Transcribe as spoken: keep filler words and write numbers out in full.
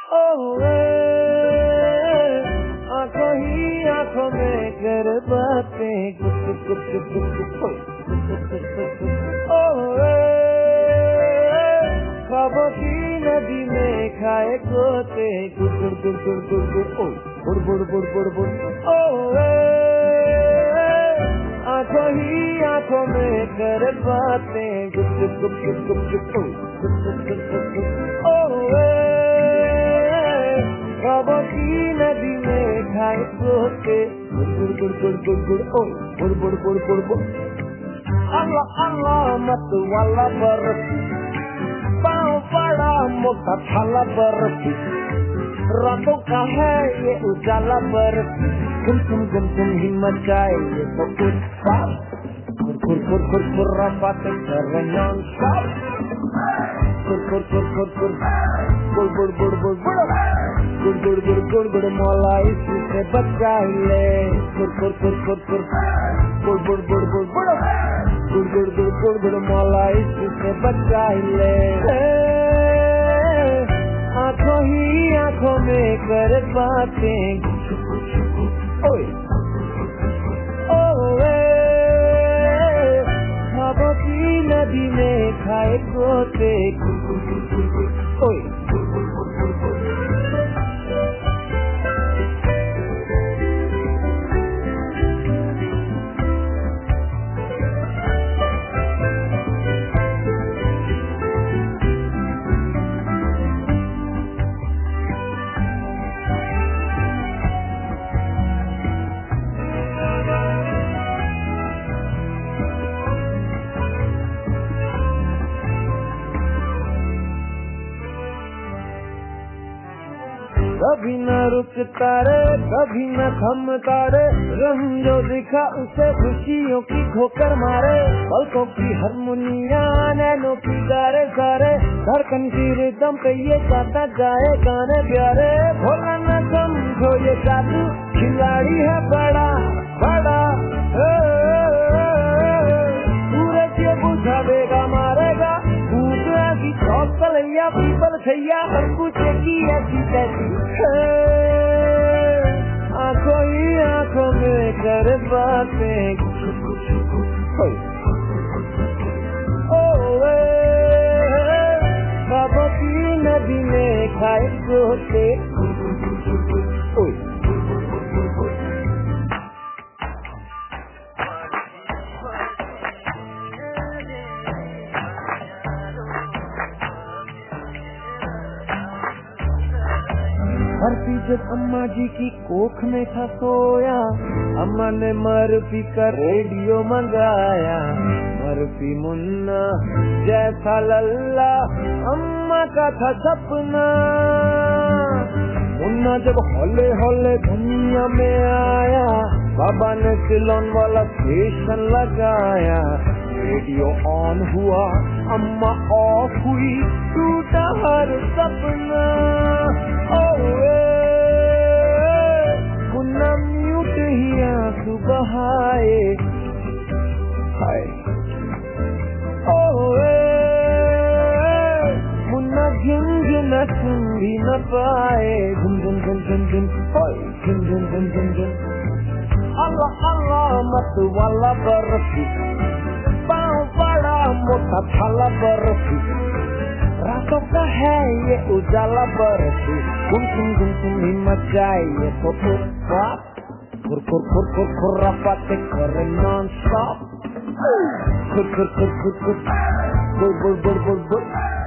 ओए आंखों ही आंखों में कर बातें गुप गुप गुप गुप ओए ख्वाबों की नदी में खाए गोते गुड़ गुड़ गुड़ गुड़ गुड़ गुड़ गुड़ गुड़ गुड़ गुड़ गुड़ ओए आंखों ही आंखों में कर बातें गुप गुप गुप गुप गुप गुप ओए ख्वाबों की नदी में खाए गोते गुड़ गुड़ गुड़ गुड़ गुड़ गुड़ गुड़ गुड़ गुड़ गुड़ अल्लाह अल्लाह मत वाला बरसी पाँव बड़ा मोटा थाला बरसी रातों का है ये उजाला बरसी गुम गुम गुम गुम ही मचाए ये तो कुछ खुर खुर खुर खुर खुर बातें कर रहे नॉन स्टॉप खुर खुर खुर खुर खुर गुड़ गुड़ गुड़ गुड़ गुड़ गुड़ गुड़ गुड़ गुड़ गुड़ मौला इसी से बचा ले खुर खुर खुर खुर खुर गुड़ गुड़ गुड़ गुड़ गुड़ गुड़ गुड़ गुड़ गुड़ गुड़ मौला इसी से बचा ले आंखों ही आंखों में कर बातें ओए ओए ख्वाबों की नदी में खाए गोते ओए कभी न रुकता रे कभी न थमता रे रंग जो दिखा उसे खुशियों की ठोकर मारे पलकों की हारमोनिया नैनों की गारे सारे धड़कन की रिदम पे ये गाता जाए गाने प्यारे भोला न समझो ये जादू खिलाड़ी है बड़ा बड़ा पूरे के बुझा देगा मारेगा की चौकलैया पीपल छैया हर कुछ की ऐसी तैसी आंखों ही आंखों में कर बातें ओए ख्वाबों की नदी में खाए गोते ओए हरपी जब अम्मा जी की कोख में था सोया अम्मा ने मरपी का रेडियो मंगाया मरपी मुन्ना जैसा लल्ला अम्मा का था सपना मुन्ना जब हौले हौले दुनिया में आया बाबा ने सिलोन वाला स्टेशन लगाया रेडियो ऑन हुआ अम्मा ऑफ हुई टूटा हर सपना ओए मुन्ना म्यूट ही आंसू बहाए हाय ओए मुन्ना झुंझुन सुन भी न पाए झुन झुन झुन झुन झुन हाय झुन झुन झुन झुन झुन अल्लाह अल्लाह मत वाला बरसी पाँव बड़ा मोटा थाला बरसी रातों का है ये उजाला बरसी गुम गुम गुम गुम ही मचाए ये तो खुर खुर खुर खुर खुर खुर बातें करे नॉन स्टॉप खुर खुर खुर खुर खुर गुड़ गुड़ गुड़ गुड़ गुड़